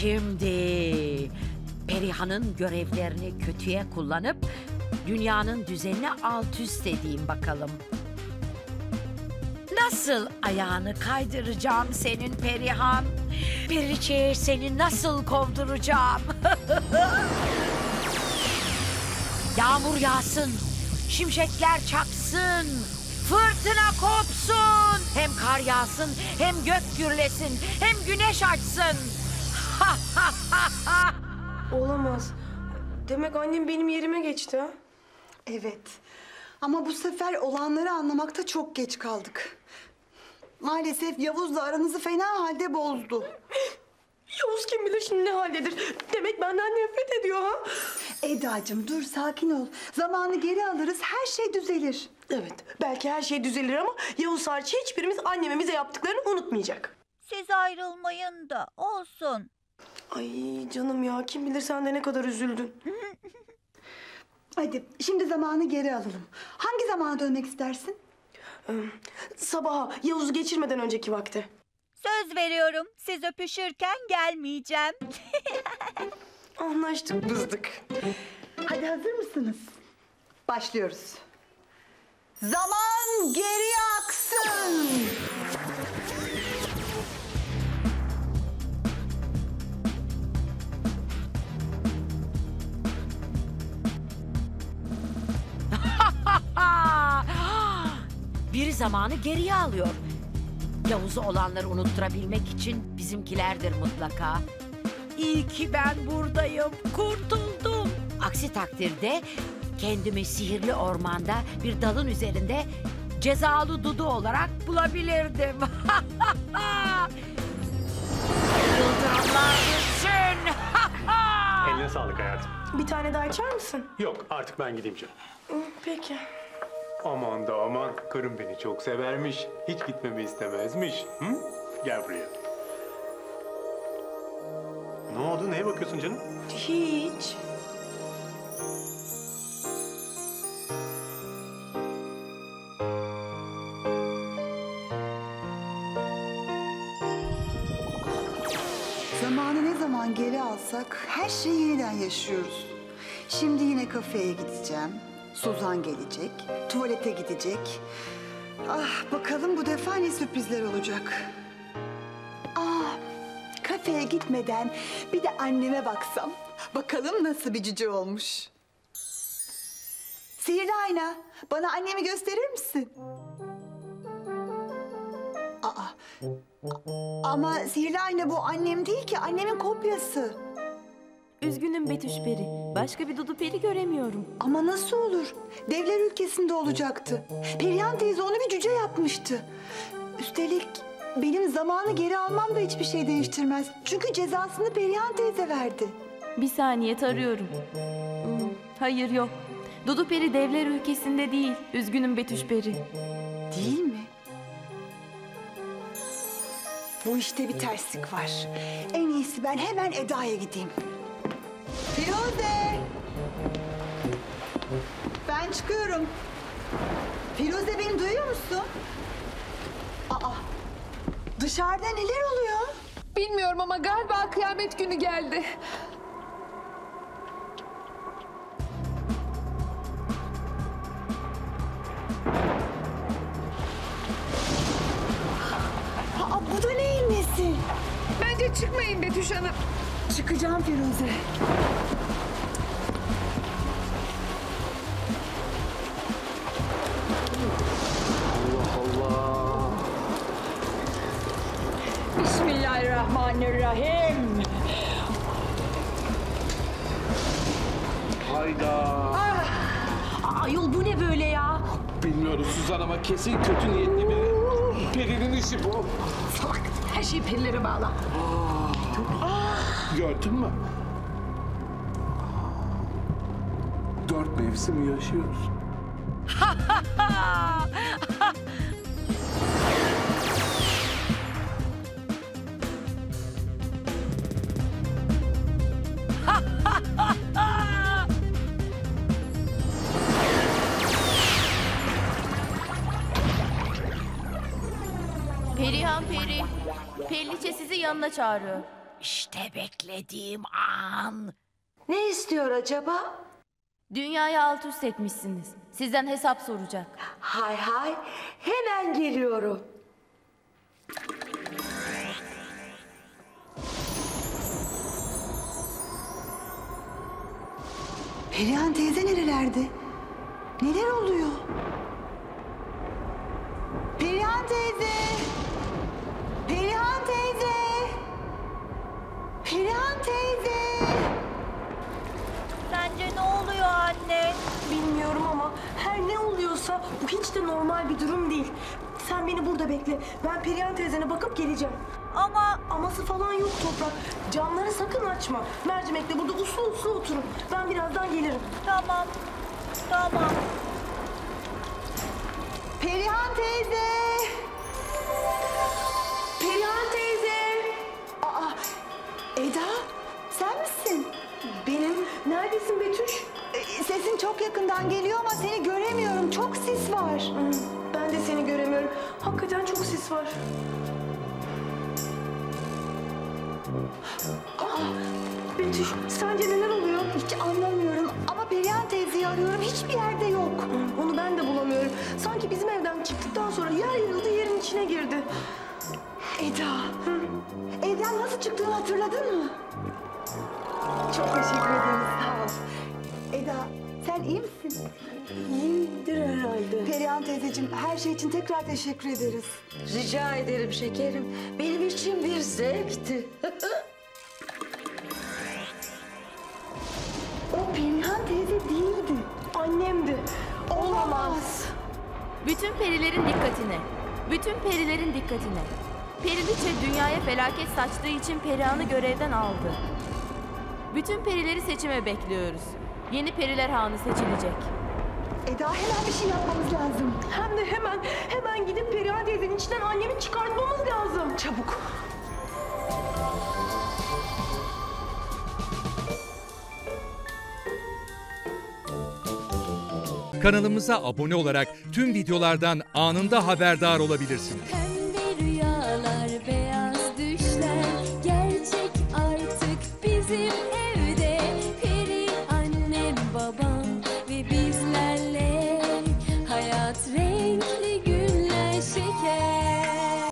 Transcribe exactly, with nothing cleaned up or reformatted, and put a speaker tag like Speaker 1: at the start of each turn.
Speaker 1: Şimdi Perihan'ın görevlerini kötüye kullanıp dünyanın düzenini alt üst edeyim bakalım. Nasıl ayağını kaydıracağım senin Perihan? Periçe'ye seni nasıl kovduracağım? Yağmur yağsın, şimşekler çaksın, fırtına kopsun. Hem kar yağsın, hem gök gürlesin, hem güneş açsın.
Speaker 2: Olamaz. Demek annem benim yerime geçti ha?
Speaker 3: Evet. Ama bu sefer olanları anlamakta çok geç kaldık. Maalesef Yavuz'la aranızı fena halde bozdu.
Speaker 2: Yavuz kim bilir şimdi ne haldedir. Demek benden nefret ediyor ha?
Speaker 3: Edacığım dur sakin ol. Zamanı geri alırız her şey düzelir.
Speaker 2: Evet, belki her şey düzelir ama Yavuz hariç hiçbirimiz annemin bize yaptıklarını unutmayacak.
Speaker 4: Siz ayrılmayın da olsun.
Speaker 2: Ay canım ya, kim bilir sen de ne kadar üzüldün.
Speaker 3: Hadi şimdi zamanı geri alalım. Hangi zamana dönmek istersin?
Speaker 2: Ee, sabaha, Yavuz'u geçirmeden önceki vakte.
Speaker 4: Söz veriyorum, siz öpüşürken gelmeyeceğim.
Speaker 2: Anlaştık bızdık.
Speaker 3: Hadi hazır mısınız? Başlıyoruz. Zaman geri aksın.
Speaker 1: Biri zamanı geriye alıyor. Yavuz'u olanları unutturabilmek için bizimkilerdir mutlaka. İyi ki ben buradayım, kurtuldum. Aksi takdirde kendimi sihirli ormanda bir dalın üzerinde cezalı Dudu olarak bulabilirdim. Yıldırımlar düşün.
Speaker 5: Eline sağlık hayatım.
Speaker 2: Bir tane daha içer misin?
Speaker 5: Yok, artık ben gideyim canım.
Speaker 2: Hı, peki.
Speaker 5: Aman da aman, karım beni çok severmiş. Hiç gitmemi istemezmiş. Hı? Gel buraya. Ne oldu? Neye bakıyorsun canım?
Speaker 2: Hiç.
Speaker 3: Zamanı ne zaman geri alsak her şeyi yeniden yaşıyoruz. Şimdi yine kafeye gideceğim. Suzan gelecek, tuvalete gidecek. Ah bakalım bu defa ne sürprizler olacak. Ah kafeye gitmeden bir de anneme baksam. Bakalım nasıl bir cüce olmuş. Sihirli ayna, bana annemi gösterir misin? Aa, ama sihirli ayna bu annem değil ki, annemin kopyası.
Speaker 6: Üzgünüm Betüş Peri. Başka bir Dudu Peri göremiyorum.
Speaker 3: Ama nasıl olur? Devler ülkesinde olacaktı. Perihan teyze onu bir cüce yapmıştı. Üstelik benim zamanı geri almam da hiçbir şey değiştirmez. Çünkü cezasını Perihan teyze verdi.
Speaker 6: Bir saniye tarıyorum. Hmm, hayır yok. Dudu Peri devler ülkesinde değil. Üzgünüm Betüş Peri.
Speaker 3: Değil mi? Bu işte bir terslik var. En iyisi ben hemen Eda'ya gideyim. Firuze! Ben çıkıyorum. Firuze beni duyuyor musun? Aa, dışarıda neler oluyor?
Speaker 7: Bilmiyorum ama galiba kıyamet günü geldi.
Speaker 3: Aa, bu da neyin nesi?
Speaker 7: Bence çıkmayın Betüş Hanım.
Speaker 3: Çıkacağım Firuze.
Speaker 8: Bismillahirrahmanirrahim.
Speaker 9: Hayda.
Speaker 1: Ayol bu ne böyle ya?
Speaker 9: Bilmiyoruz Suzan ama kesin kötü niyetli biri. Peri'nin işi bu.
Speaker 8: Salak. Her şeyi perilere bağla.
Speaker 9: Gördün mü? Dört mevsim yaşıyoruz.
Speaker 6: Perihan Peri. Periliçe sizi yanına çağırıyor.
Speaker 1: İşte beklediğim an.
Speaker 2: Ne istiyor acaba?
Speaker 6: Dünyayı alt üst etmişsiniz. Sizden hesap soracak.
Speaker 2: Hay hay, hemen geliyorum.
Speaker 3: Perihan teyze nerelerde? Neler oluyor? Perihan teyze! Perihan teyze! Perihan teyze!
Speaker 4: Sence ne oluyor anne?
Speaker 2: Bilmiyorum ama her ne oluyorsa bu hiç de normal bir durum değil. Sen beni burada bekle. Ben Perihan teyzene bakıp geleceğim.
Speaker 4: Ama
Speaker 2: Aması falan yok Toprak. Camları sakın açma. Mercimekle burada uslu uslu oturun. Ben birazdan gelirim.
Speaker 4: tamam, tamam.
Speaker 3: Perihan teyze!
Speaker 2: Perihan teyze!
Speaker 3: Aa, Eda, sen misin?
Speaker 2: Benim. Neredesin Betüş?
Speaker 3: Ee, Sesin çok yakından geliyor ama seni göremiyorum. Çok sis var.
Speaker 2: Hmm, ben de seni göremiyorum. Hakikaten çok sis var. Aa, Betüş, sence neler oluyor?
Speaker 3: Hiç anlamıyorum ama Perihan teyzeyi arıyorum. Hiçbir yerde yok.
Speaker 2: Hmm, Onu ben de bulamıyorum. Sanki bizim evden çıktıktan sonra yer yarıldı, yerin içine girdi.
Speaker 3: Eda, evden nasıl çıktığını hatırladın mı? Çok teşekkür ederim, sağ ol. Eda, sen iyi misin?
Speaker 2: İyidir herhalde.
Speaker 3: Perihan teyzeciğim, her şey için tekrar teşekkür ederiz.
Speaker 8: Rica ederim şekerim. Benim için bir zevkti.
Speaker 3: O Perihan teyze değildi.
Speaker 2: Annemdi. Olamaz.
Speaker 6: Bütün perilerin dikkatine. Bütün perilerin dikkatine. Periliçe dünyaya felaket saçtığı için Perihan'ı görevden aldı. Bütün perileri seçime bekliyoruz. Yeni Periler Hanı seçilecek.
Speaker 3: Eda, hemen bir şey yapmamız lazım.
Speaker 2: Hem de hemen, hemen gidip Perihan teyzenin içinden annemi çıkartmamız lazım.
Speaker 3: Çabuk.
Speaker 10: Kanalımıza abone olarak tüm videolardan anında haberdar olabilirsiniz.